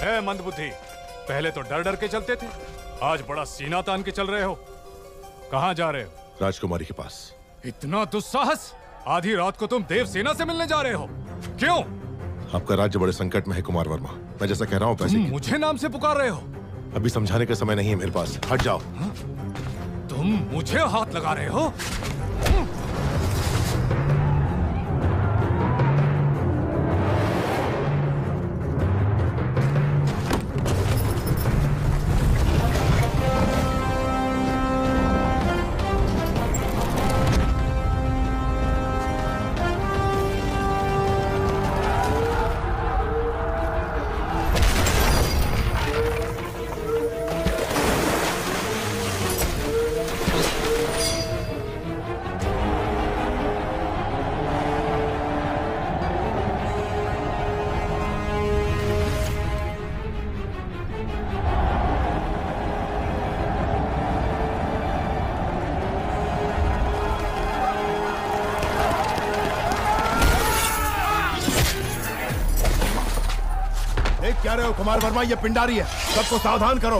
है मंदबुद्धि। पहले तो डर डर के चलते थे, आज बड़ा सीना तान के चल रहे हो। कहाँ जा रहे हो? राजकुमारी के पास। इतना दुस्साहस! आधी रात को तुम देव सेना से मिलने जा रहे हो? क्यों? आपका राज्य बड़े संकट में है कुमार वर्मा। मैं जैसा कह रहा हूँ पैसे मुझे नाम से पुकार रहे हो? अभी समझाने का समय नहीं है मेरे पास। हट जाओ। तुम मुझे हाथ लगा रहे हो? क्या रहे हो कुमार वर्मा? ये पिंडारी है, सबको सावधान करो।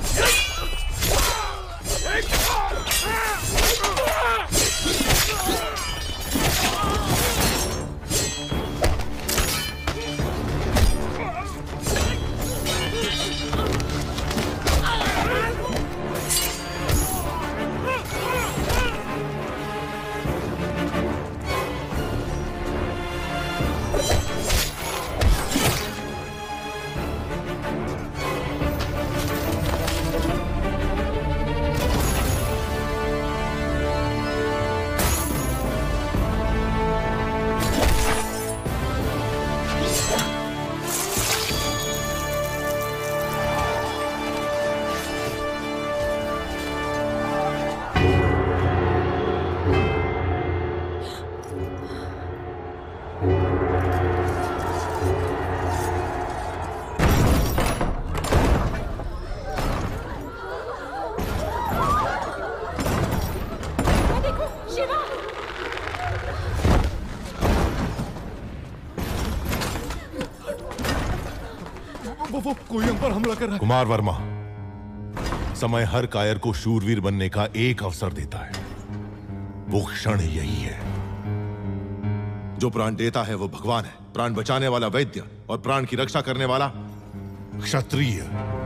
वो कोई हम पर हमला कर रहा है। कुमार वर्मा, समय हर कायर को शूरवीर बनने का एक अवसर देता है। वो क्षण यही है। जो प्राण देता है वो भगवान है, प्राण बचाने वाला वैद्य और प्राण की रक्षा करने वाला क्षत्रिय।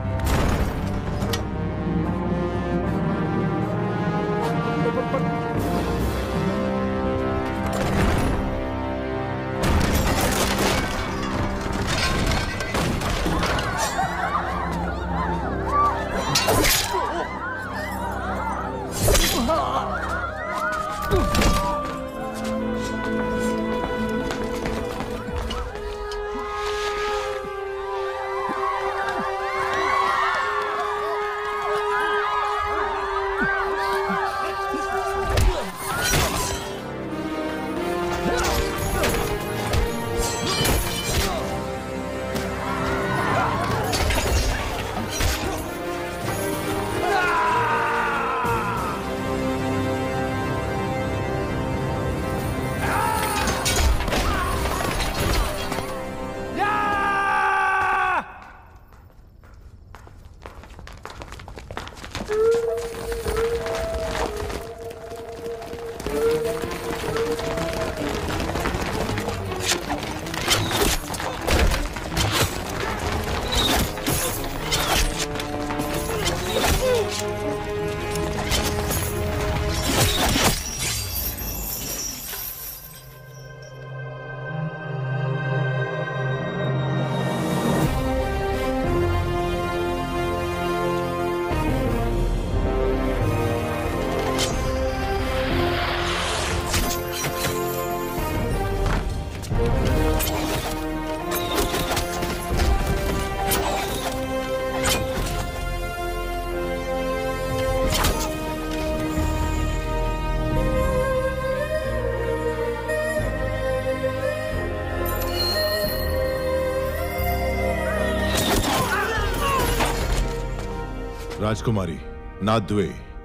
राजकुमारी नाद्वे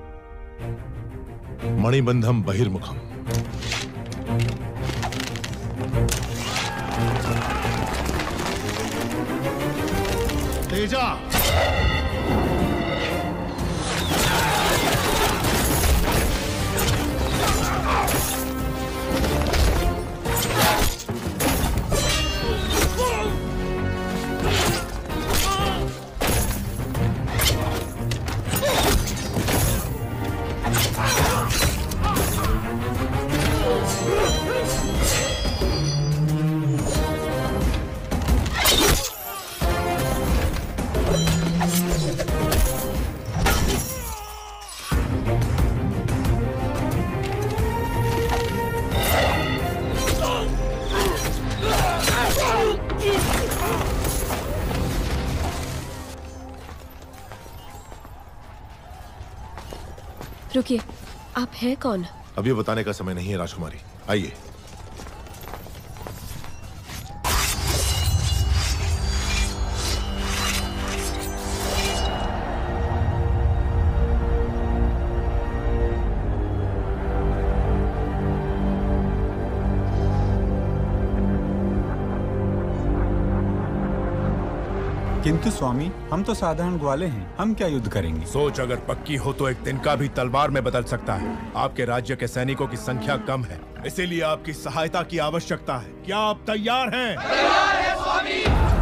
मणिबंधम बहिर्मुखम। तेजा। रुकिए, आप हैं कौन? अभी बताने का समय नहीं है राजकुमारी, आइए। किंतु स्वामी, हम तो साधारण ग्वाले हैं, हम क्या युद्ध करेंगे? सोच अगर पक्की हो तो एक तिनका भी तलवार में बदल सकता है। आपके राज्य के सैनिकों की संख्या कम है, इसीलिए आपकी सहायता की आवश्यकता है। क्या आप तैयार हैं? तैयार है स्वामी।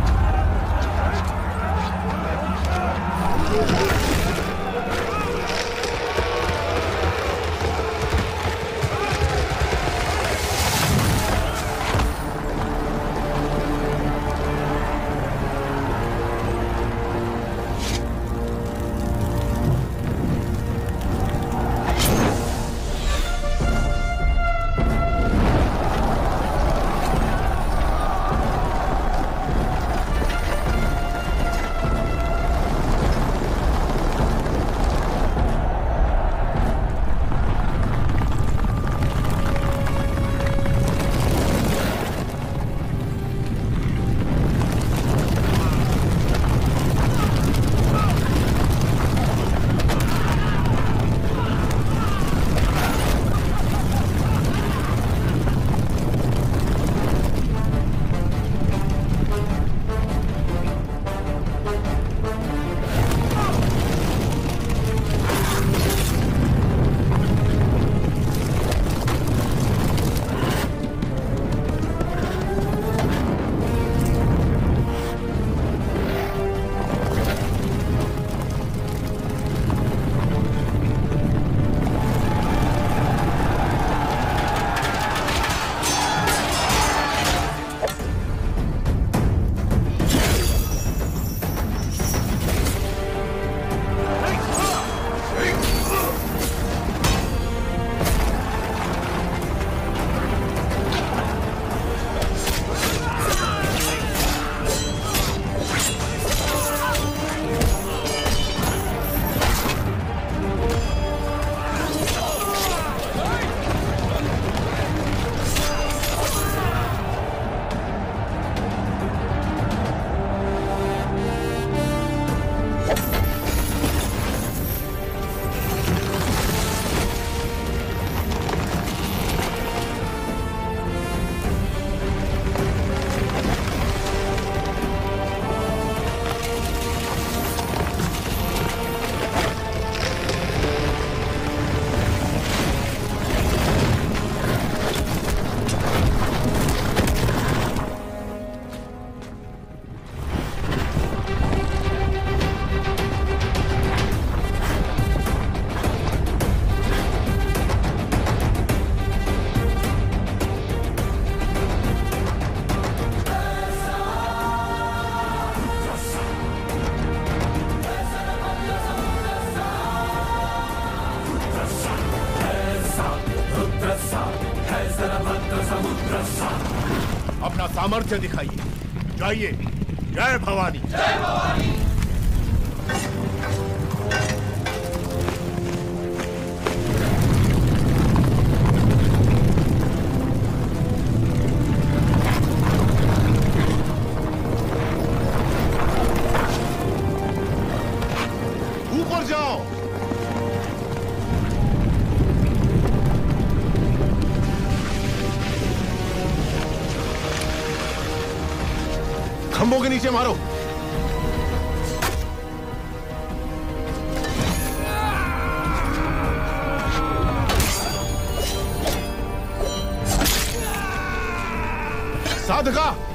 अपना सामर्थ्य दिखाइए। जाइए। जय भवानी। जय भवानी। ऊपर जाओ। खंभों के नीचे मारो। साधका